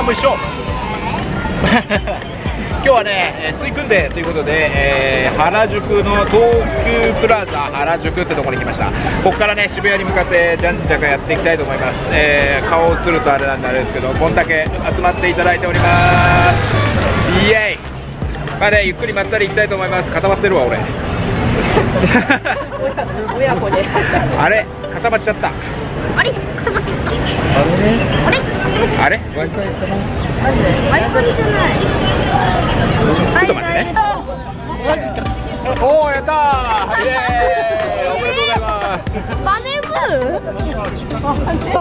も一緒今日はね、水訓練ということで、原宿の東急プラザ原宿ってところに来ました。ここからね、渋谷に向かってじゃんじゃかやっていきたいと思います。顔映るとあれなんであれですけど、こんだけ集まっていただいております。イエイ。まあね、ゆっくりまったり行きたいと思います。固まってるわ俺親子であれ固まっちゃった。 あれ固まっちゃった。 あれ Wi-Fi じゃない。 ちょっと待ってね。おお、やったー、イエーイ、おめでとうございます。 バネブーじゃ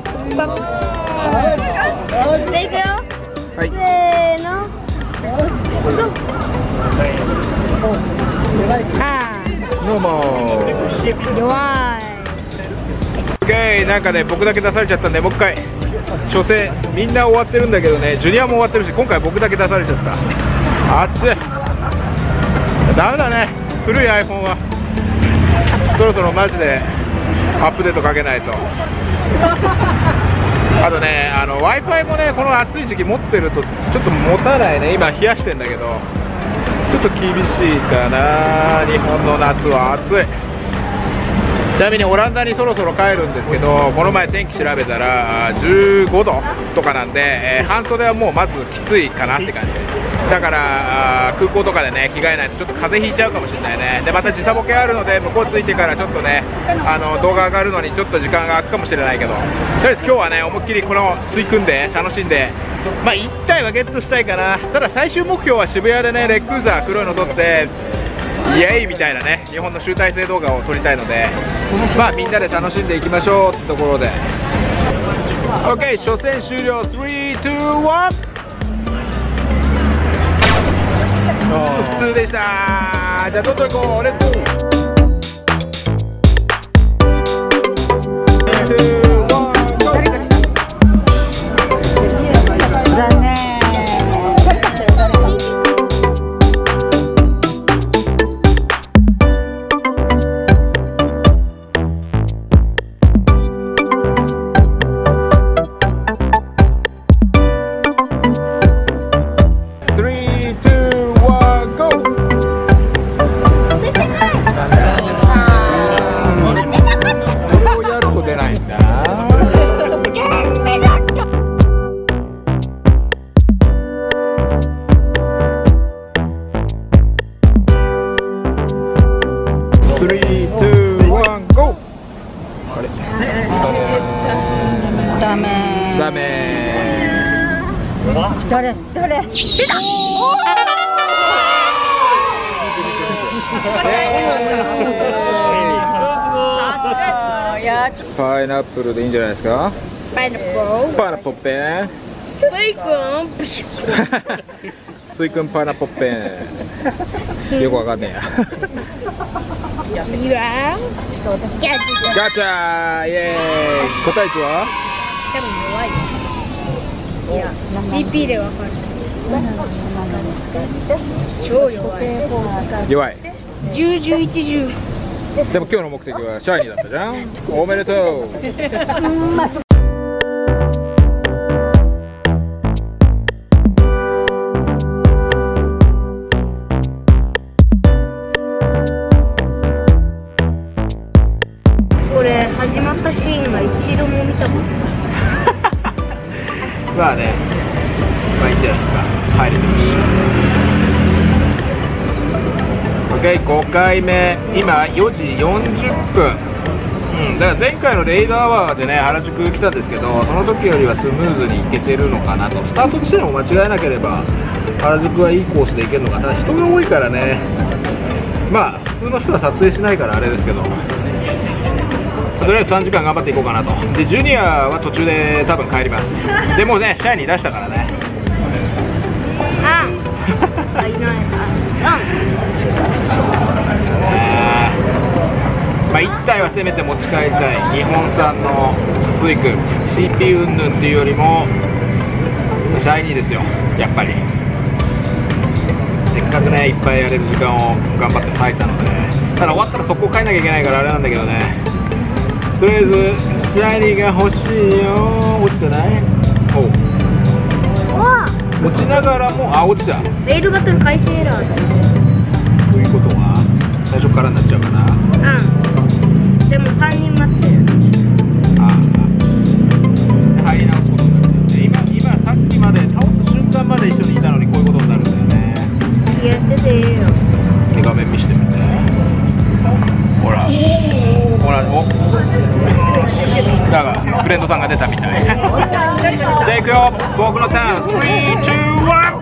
あいくよ。 はい、 せーの。 どうもー。 弱い。 オッケー、なんかね、僕だけ出されちゃったんで、もう一回。初戦、みんな終わってるんだけどね、ジュニアも終わってるし、今回僕だけ出されちゃった。熱い。ダメだね、古い iPhone は。そろそろマジでアップデートかけないと。あとね、Wi-Fi もね、この暑い時期持ってるとちょっと持たないね。今冷やしてんだけど、ちょっと厳しいかな。日本の夏は暑い。ちなみにオランダにそろそろ帰るんですけど、この前天気調べたら15度とかなんで、半袖はもうまずきついかなって感じだから空港とかでね着替えないとちょっと風邪ひいちゃうかもしれないね。でまた時差ボケあるので、向こう着いてからちょっとね動画上がるのにちょっと時間が空くかもしれないけど、とりあえず今日はね思いっきりこの水組んで楽しんで、まあ1体はゲットしたいかな。ただ最終目標は渋谷でねレックーザー黒いの撮ってイエーイみたいなね、日本の集大成動画を撮りたいので、まあみんなで楽しんでいきましょうってところで OK、 初戦終了。3、2、1。普通でした。じゃあどんどん行こう。レッツゴー。 残念。 ダメ。 誰出た。 パイナップルでいいんじゃないですか。 パイナップル。 パイナップルペン。 スイ君。 スイ君パイナップルペン。よくわかんねえや。ガチャー、イエーイ。答え値は？ 多分弱い。いや、CP でわかる。超弱い。 弱い。 10、11、10。 でも今日の目的はシャイニーだったじゃん。おめでとう。 これ始まったシーンは一度も見たことない。 まあね、まあいいんじゃないですか。入れてるし。OK、5回目、今4時40分。だから前回のレイドアワーでね、原宿来たんですけど、その時よりはスムーズに行けてるのかなと。スタート地点を間違えなければ、原宿はいいコースで行けるのかな。ただ人が多いからね、まあ、普通の人は撮影しないからあれですけど、とりあえず3時間頑張っていこうかなと。で、ジュニアは途中で多分帰ります。でもうね、シャイに出したからね。 いない。 まあ1体はせめて持ち帰りたい。日本産のスイ君 CP 云々っていうよりもシャイニーですよ、やっぱり。せっかくねいっぱいやれる時間を頑張って割いたので、ただ終わったら速攻帰んなきゃいけないからあれなんだけどね。とりあえずシャイニーが欲しいよ。落ちてない？おう、 落ちながらも、あ、落ちた。 レイドバトル開始エラーだよ。 ということは最初からになっちゃうかな。 うん。でも3人待ってる。 ああ、入り直すことになるんだよね。今さっきまで倒す瞬間まで一緒にいたのにこういうことになるんだよね。 やってていいよ。 画面見してみて。ほらほら、おなんかフレンドさんが出たみたい。じゃあ行くよ、僕のターン。3、2、1。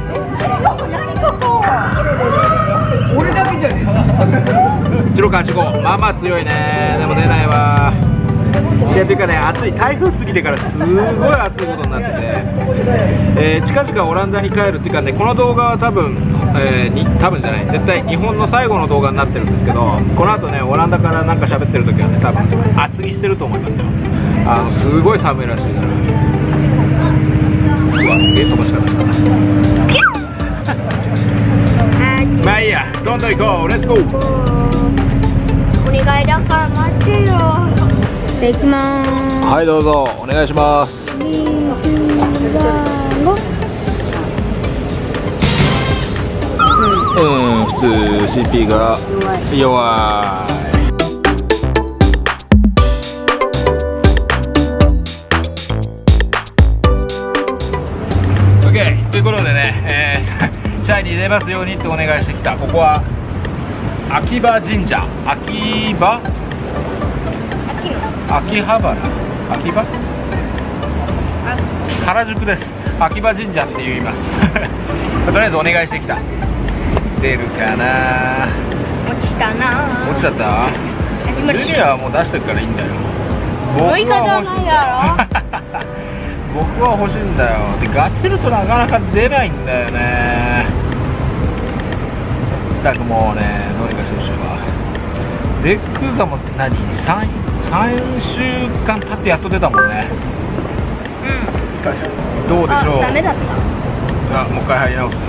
俺だけじゃね一路監視5、まあまあ強いね。でも出ないわ。いや、ていうかね、暑い、台風過ぎてからすごい暑いことになってて、近々オランダに帰るっていうかね、この動画は多分、多分じゃない、絶対日本の最後の動画になってるんですけど、この後ね、オランダからなんか喋ってる時はね、多分厚着してると思いますよ。すごい寒いらしいから。うわ、すげえ飛ばし方したな。まあいいや、どんどん行こう、レッツゴー。 お願いだから待ってよ。じゃあ行きまーす。 はい、どうぞお願いします。 2、3、5。 普通 CP が弱い。OK ということでね、シャイに出ますようにってお願いしてきた。ここは秋葉神社、秋葉原、秋葉原宿です。秋葉神社って言いますとりあえずお願いしてきた。出るかな。 落ちたな。 落ちちゃった。ジュニアはもう出してるからいいんだよ。 追い方はないやろ僕は欲しいんだよ。でガチるとなかなか出ないんだよね。ったくもうね、どうにかしてほしいわ。レックがもう何、3週間経ってやっと出たもんね。どうでしょう。 ダメだった。 もう一回入り直す。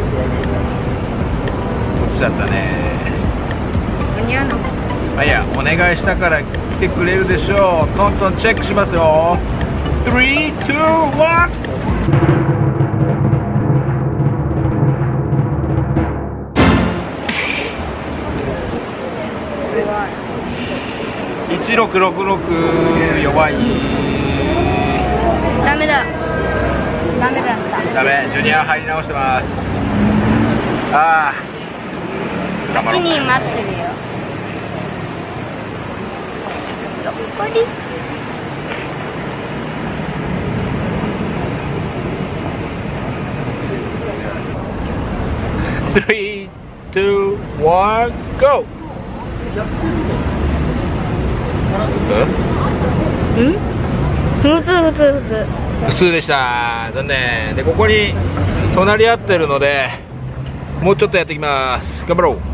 落ちちゃったね。 間に合うの。 まあいいや、お願いしたから来てくれるでしょう。トントンチェックしますよ。3、2、1。1666弱い。 ダメだ。ダメだった。 ダメ、ジュニア入り直してます。ああ、頑張ろう。 1人待ってるよ。どこに 3、2、1、GO。 普通でした。残念。でここに隣り合ってるのでもうちょっとやっていきます。頑張ろう。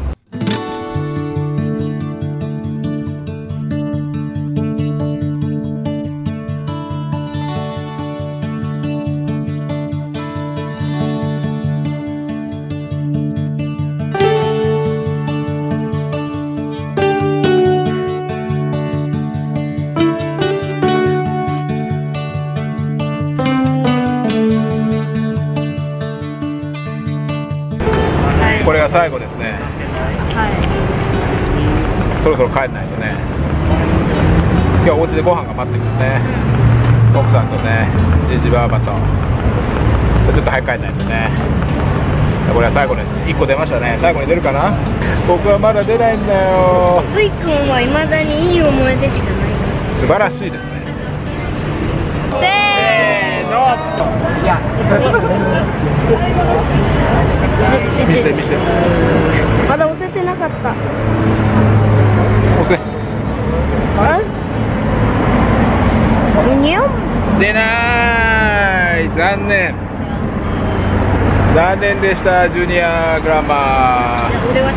これが最後ですね。 はい。 そろそろ帰んないとね。今日お家でご飯が待ってるね。奥さんとね、ジジバーバとちょっと早く帰んないとね。これは最後です。1個出ましたね。最後に出るかな。僕はまだ出ないんだよ。 スイ君は未だにいい思い出しかない。 素晴らしいですね。 せーの。 いや見て見て。 まだ押せてなかった。 押せ。 あ？にゃん。 出ない。残念。残念でした、ジュニアグランマー。 俺は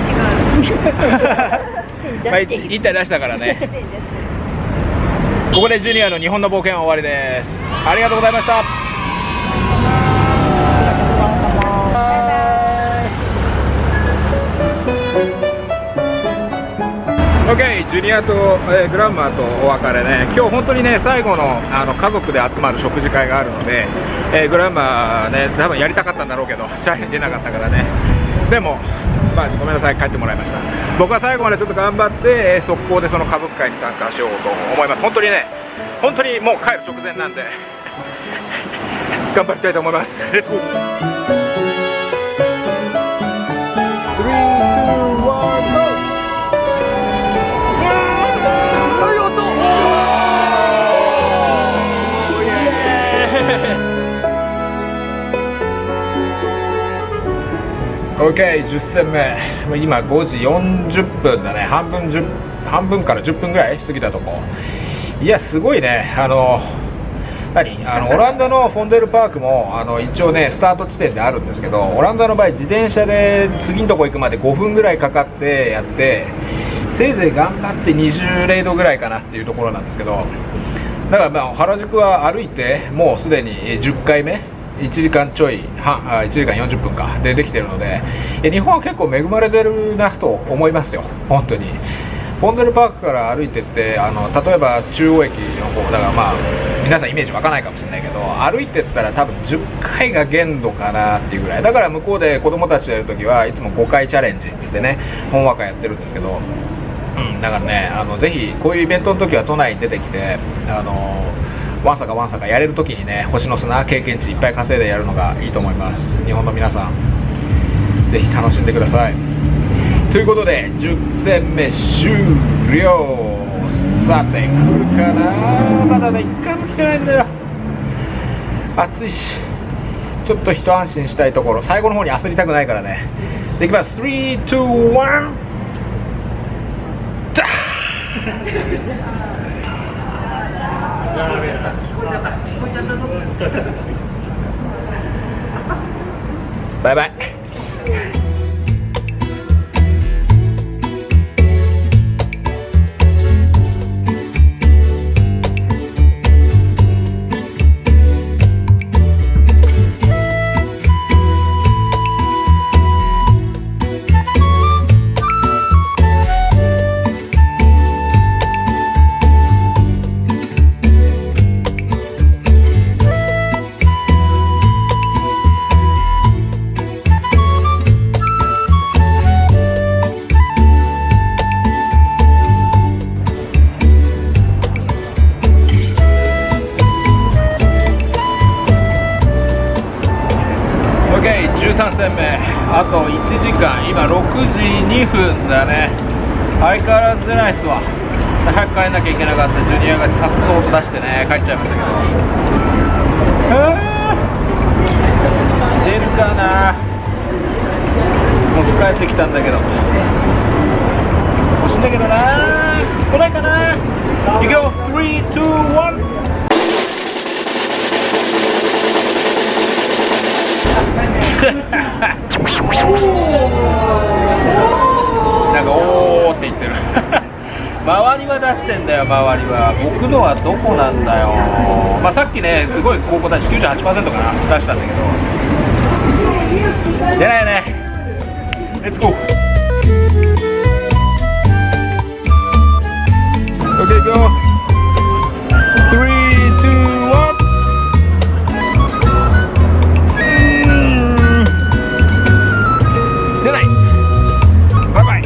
違う。 まあ、1体出したからね。ここでジュニアの日本の冒険は終わりです。ありがとうございました。OK、ジュニアと、グランマーとお別れね。今日本当にね、最後の、家族で集まる食事会があるので、 グランマね多分やりたかったんだろうけどチャレンジ出なかったからね。でもまあごめんなさい、帰ってもらいました。僕は最後までちょっと頑張って、速攻でその家族会に参加しようと思います。本当にね、本当にもう帰る直前なんで頑張りたいと思います。レッツゴー。OK、10戦目、今5時40分だね。半分から10分ぐらい過ぎたとこ。いやすごいね。オランダのフォンデルパークも一応ねスタート地点であるんですけど、オランダの場合自転車で次のとこ行くまで5分ぐらいかかってやって、せいぜい頑張って20度ぐらいかなっていうところなんですけど、だからまあ原宿は歩いてもうすでに10回目、1時間ちょい半、1時間40分かでできてるので、日本は結構恵まれてるなと思いますよ、本当に。フォンデルパークから歩いてって、例えば中央駅の方だから、まあ皆さんイメージ湧かないかもしれないけど、歩いてったら多分10回が限度かなっていうぐらいだから、向こうで子供たちとやるときはいつも5回チャレンジっつってね、本話会やってるんですけど、だからね、ぜひこういうイベントの時は都内に出てきて、わんさかやれるときにね、星の砂経験値いっぱい稼いでやるのがいいと思います。日本の皆さんぜひ楽しんでください。ということで10戦目終了。さて来るかな。まだね1回も来てないんだよ。暑いしちょっと一安心したいところ。最後の方に焦りたくないからね。できます。3、2、1ダバイバイ。13戦目、あと1時間、今6時2分だね。相変わらず出ないっすわ。早く帰んなきゃいけなかったジュニアがさっそうと出してね、帰っちゃいましたけど、出るかな。もう帰ってきたんだけど、欲しいんだけどな。来ないかな。いくよ、3、2、1。なんかおーって言ってる周りは出してんだよ。周りは僕のはどこなんだよ。まあさっきねすごい高校男子 98% かな出したんだけど、出ないね。レッツゴー。 OK 行くよ。3、2、1。出ない。バイバイ。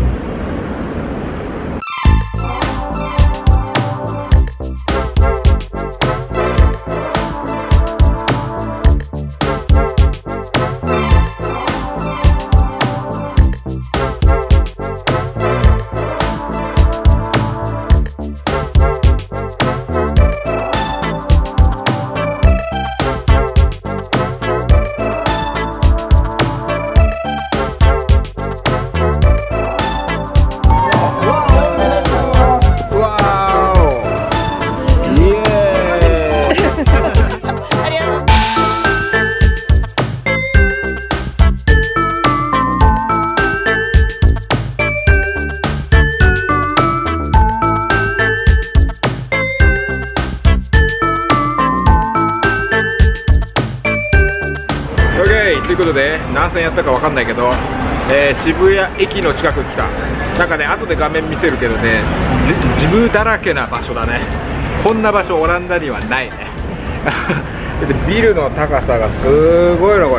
ということで何戦やったか分かんないけど、渋谷駅の近くに来た。なんかね後で画面見せるけどね、ジムだらけな場所だね。こんな場所オランダにはないねでビルの高さがすごいのこれ。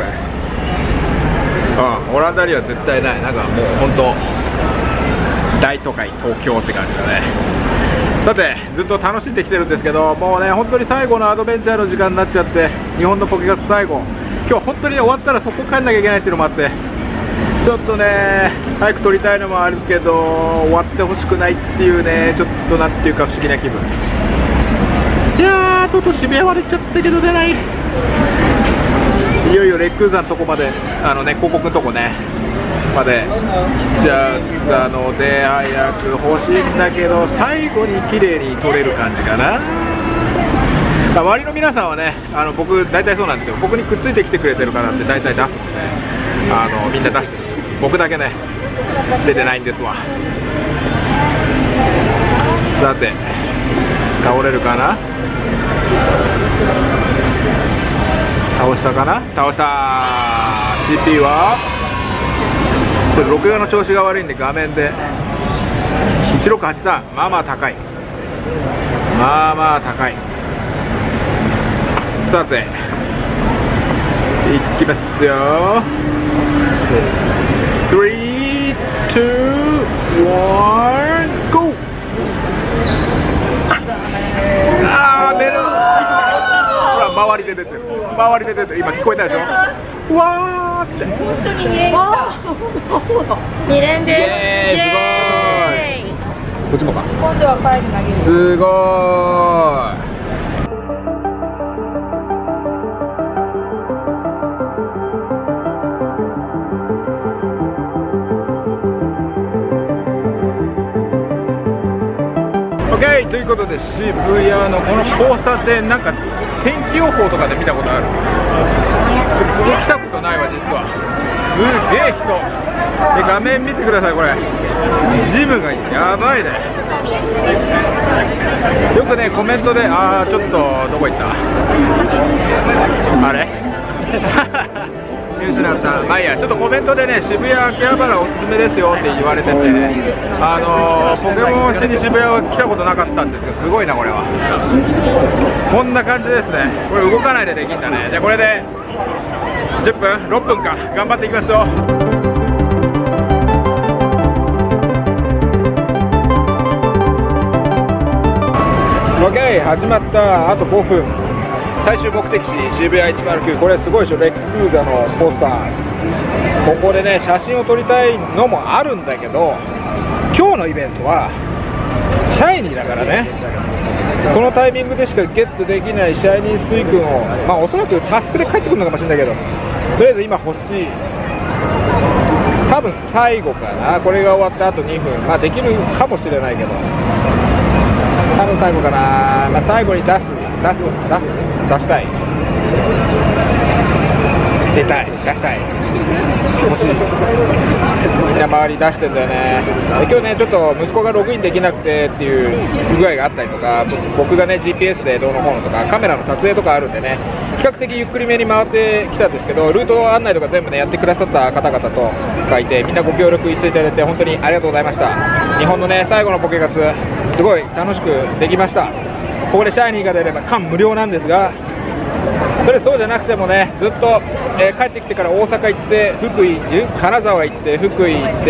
オランダには絶対ない。なんかもう本当大都会東京って感じだね。だってずっと楽しんできてるんですけど、もうね本当に最後のアドベンチャーの時間になっちゃって、日本のポケカツ最後、今日本当に終わったらそこ帰んなきゃいけないっていうのもあって、ちょっとね早く撮りたいのもあるけど終わってほしくないっていうね、ちょっとなんていうか不思議な気分。いやーとうとう渋谷まで来ちゃったけど出ない。いよいよレックーザのとこまで、広告のとこねまで来ちゃったので、早く欲しいんだけど最後に綺麗に撮れる感じかな。周りの皆さんはね、僕大体そうなんですよ。僕にくっついてきてくれてる方って大体出すので、みんな出してるんです。僕だけね出てないんですわ。さて倒れるかな。倒したかな。倒した。 CP はこれ録画の調子が悪いんで画面で1683、まあまあ高い、まあまあ高い。さていきますよ。3、2、1、GO。 あー、メルほら周りで出てる、周りで出てる。今聞こえたでしょ。わーって本当に2連だ。 2連です。 すごい。こっちもか。 今度はパイに投げる。 すごーい。ということで渋谷のこの交差点、なんか天気予報とかで見たことある。ここ来たことないわ実は。すげえ人で、画面見てください。これジムがやばいね。よくねコメントでちょっとどこ行ったあれ見失った。まあいいや、ちょっとコメントでね渋谷秋葉原おすすめですよって言われてて、ポケモンしに渋谷は来たことなかったんですけど、すごいなこれは。こんな感じですね。これ動かないでできるんだね。でこれで10分6分か頑張っていきますよ。OK 始まった。あと5分。最終目的地渋谷109、これすごいでしょ。レックーザのポスター。ここでね写真を撮りたいのもあるんだけど、今日のイベントはシャイニーだからね。このタイミングでしかゲットできないシャイニースイ君を、おそらくタスクで帰ってくるのかもしれないけど、とりあえず今欲しい。多分最後かな。これが終わったあと2分、できるかもしれないけど多分最後かな。最後に出したい、出たい、出したい、欲しい。みんな周り出してんだよね。今日ねちょっと息子がログインできなくてっていう不具合があったりとか、僕がね GPS でどうのこうのとかカメラの撮影とかあるんでね、比較的ゆっくりめに回ってきたんですけど、ルート案内とか全部ねやってくださった方々とかいて、みんなご協力していただいて本当にありがとうございました。日本のね最後のポケカツすごい楽しくできました。ここでシャイニーが出れば感無量なんですが、それそうじゃなくてもねずっと、帰ってきてから大阪行って福井、金沢行って福井行って、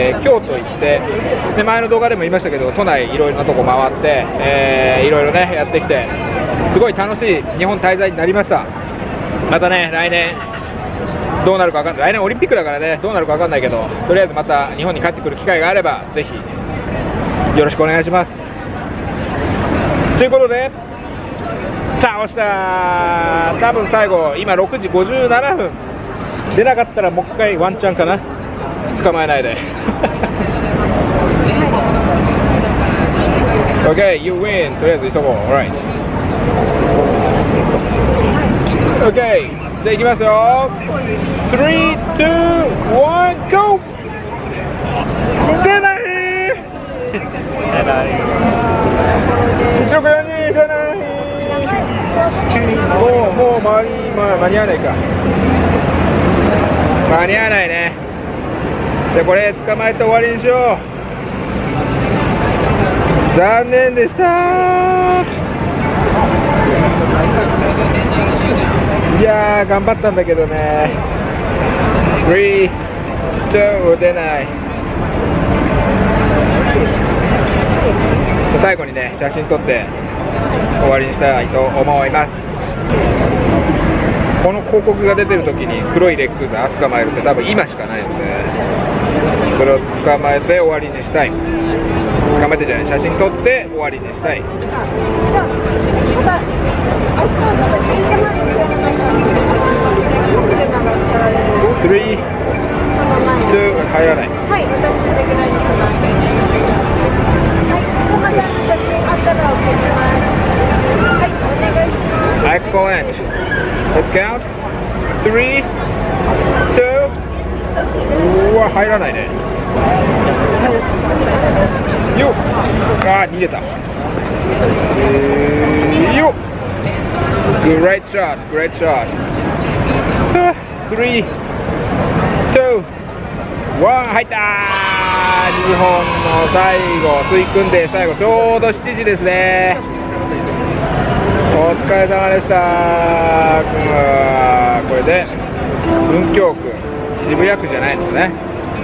京都行ってで、前の動画でも言いましたけど都内いろいろなとこ回って、いろいろねやってきてすごい楽しい日本滞在になりました。またね来年どうなるか分かんない。来年オリンピックだからねどうなるか分かんないけど、とりあえずまた日本に帰ってくる機会があればぜひよろしくお願いします。ということで倒した。多分最後今6時57分出なかったらもう一回ワンチャンかな、捕まえないでOK you win。 とりあえず急ごう。 Alright OK じゃあいきますよ。3、2、1 GO。 出ない1642出ない。もう間に合わないか。間に合わないね。でこれ捕まえて終わりにしよう。残念でした。 やー頑張ったんだけどね。3、2出ない。最後にね写真撮って終わりにしたいと思います。この広告が出てる時に黒いレックザ捕まえるって多分今しかないので、それを捕まえて終わりにしたい。捕まえてじゃない、写真撮って終わりにしたい。3、2入らない。 はい、私それぐらいにします。はい、また写真あったら送ります。はい、お願いします。 Excellent. Let's count. 3、2。うわ、入らないね。よっ。あー、逃げた。よっ。Great shot, great shot. 3、2、1、入ったー。日本の最後、スイ君で最後、ちょうど7時ですね。お疲れ様でした。これで文京区、渋谷区じゃないのね。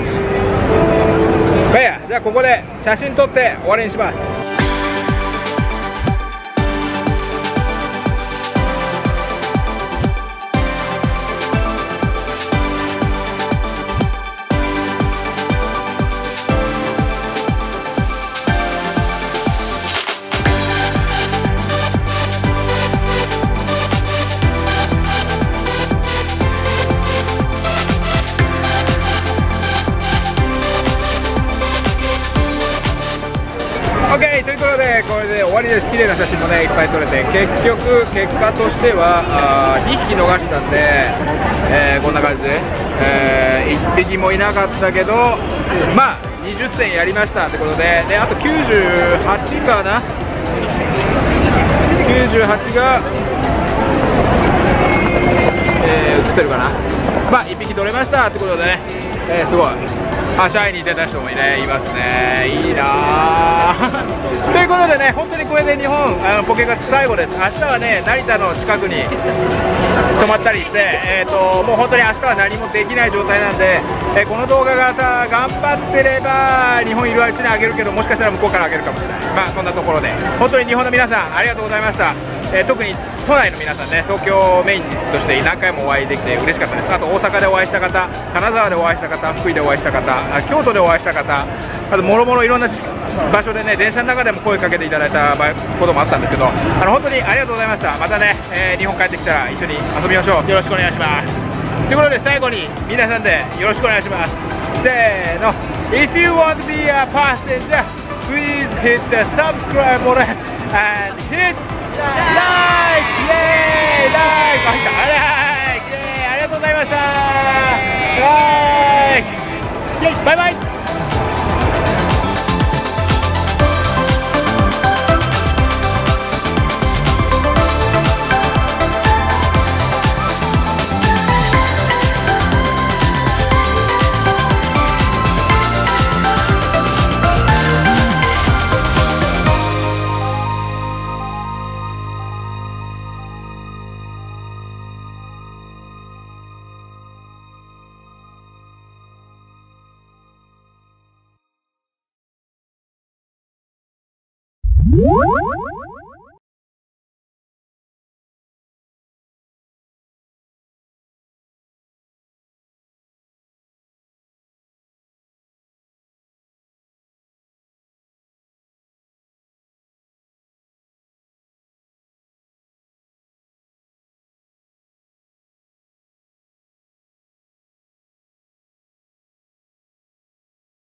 まあいいや、じゃあここで写真撮って終わりにします。OK ということで、これで終わりです。綺麗な写真もねいっぱい撮れて、結局結果としては2匹逃したんで、こんな感じで、1匹もいなかったけど、まあ20戦やりましたってことで、あと98かな、98が、映ってるかな。まあ1匹取れましたってことでね、すごいはしゃいに出た人もいますね。いいなということでね、本当にこれで日本ポケカツ最後です。明日はね成田の近くに泊まったりして、もう本当に明日は何もできない状態なんで、この動画が頑張ってれば日本いるうちにあげるけど、もしかしたら向こうからあげるかもしれない。まあそんなところで本当に日本の皆さんありがとうございました。特に都内の皆さんね、東京をメインとして何回もお会いできて嬉しかったです。あと大阪でお会いした方、金沢でお会いした方、福井でお会いした方、京都でお会いした方、あともろもろいろんな場所でね、電車の中でも声かけていただいたこともあったんですけど、本当にありがとうございました。またね、日本帰ってきたら一緒に遊びましょう。よろしくお願いします。ということで最後に皆さんでよろしくお願いします。せーの、 If you want to be a passenger, please hit the subscribe button and hit like! イエーイ、ライク入った、ライク、イエーイ、ありがとうございました。ライク、イエーイ、バイバイ。 What?